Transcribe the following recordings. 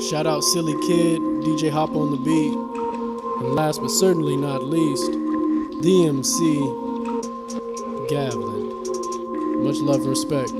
Shout out Silly Kid, DJ Hop on the beat. And last but certainly not least, DMC Gavlin. Much love and respect.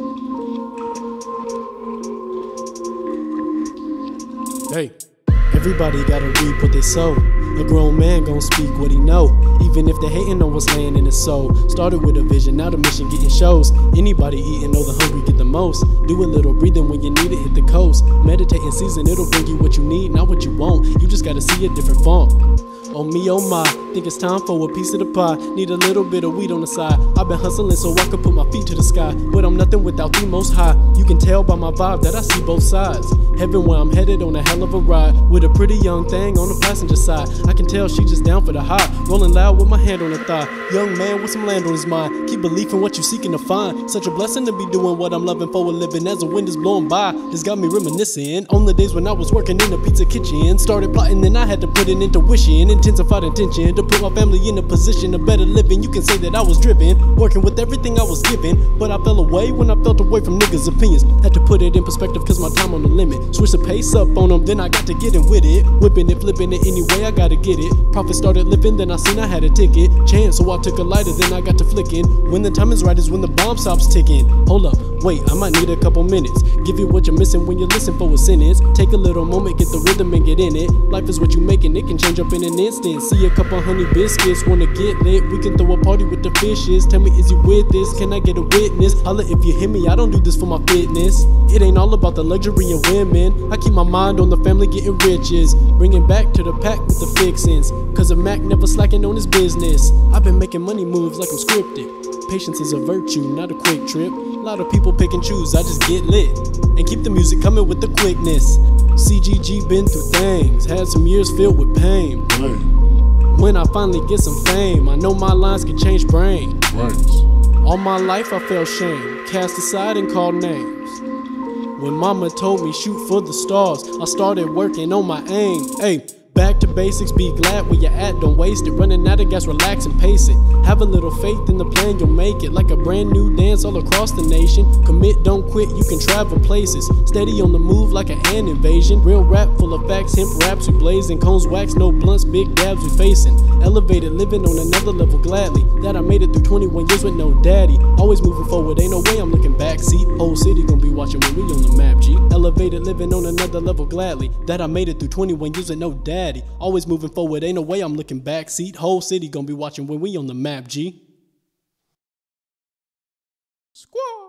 Hey, everybody gotta reap what they sow. A grown man gon' speak what he know, even if they hatin' on what's laying in his soul. Started with a vision, now the mission getting shows. Anybody eating know the hungry get the most. Do a little breathing when you need it, hit the coast. Meditate in season, it'll bring you what you need, not what you want. You just gotta see a different funk. Oh me, oh my, think it's time for a piece of the pie. Need a little bit of weed on the side. I've been hustling so I could put my feet to the sky, but I'm nothing without the most high. You can tell by my vibe that I see both sides. Heaven where I'm headed on a hell of a ride, with a pretty young thing on the passenger side. I can tell she just down for the high, rolling loud with my hand on her thigh. Young man with some land on his mind, keep belief in what you're seeking to find. Such a blessing to be doing what I'm loving for a living. As the wind is blowing by, it's got me reminiscing on the days when I was working in a pizza kitchen. Started plotting, then I had to put it into wishing. Intensified intention to put my family in a position of better living. You can say that I was driven, working with everything I was given, but I fell away when I felt away from niggas' opinions. Had to put it in perspective cause my time on the limit. Switch the pace up on them, then I got to get in with it. Whipping it, flipping it anyway, I gotta get it. Profit started living, then I seen I had a ticket. Chance, so I took a lighter, then I got to flicking. When the time is right is when the bomb stops ticking. Hold up, wait, I might need a couple minutes. Give you what you're missing when you listen for a sentence. Take a little moment, get the rhythm and get in it. Life is what you making, it can change up in an instant. See a couple honey biscuits, wanna get lit. We can throw a party with the fishes. Tell me, is you with this? Can I get a witness? Holla if you hear me, I don't do this for my fitness. It ain't all about the luxury of women. I keep my mind on the family getting riches. Bringing back to the pack with the fixins, cause a Mac never slacking on his business. I've been making money moves like I'm scripted. Patience is a virtue, not a quick trip. A lot of people pick and choose, I just get lit and keep the music coming with the quickness. CGG been through things, had some years filled with pain. When I finally get some fame, I know my lines can change brains. All my life I felt shame, cast aside and called names. When mama told me shoot for the stars, I started working on my aim. Hey, back to basics, be glad where you're at, don't waste it. Running out of gas, relax and pace it. Have a little faith in the plan, you'll make it. Like a brand new dance all across the nation. Commit, don't quit, you can travel places. Steady on the move like an ant invasion. Real rap full of facts, hemp raps we blazing. Cones wax, no blunts, big dabs we facing. Elevated, living on another level gladly. That I made it through 21 years with no daddy. Always moving forward, ain't no way I'm looking backseat. Whole city gonna be watching when we on the map, G. Elevated, living on another level gladly. That I made it through 21 years with no daddy. Always moving forward, ain't no way I'm looking backseat. Whole city gonna be watching when we on the map, G. Squaw.